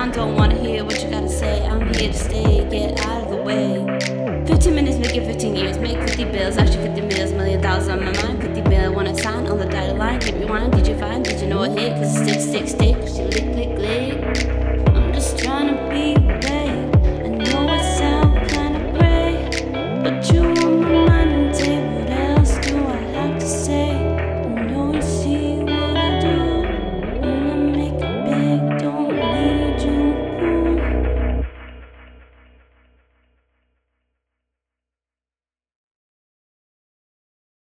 around, don't wanna hear what you gotta say. I'm here to stay, get out of the way. 15 minutes, make it 15 years, make 50 bills, actually 50 mils, $1 million on my mind. 50 bill, wanna sign on the dotted line. Did you rewind, did you find, did you know a hit? Cause it's stick, stick, stick, she lick, lick, lick.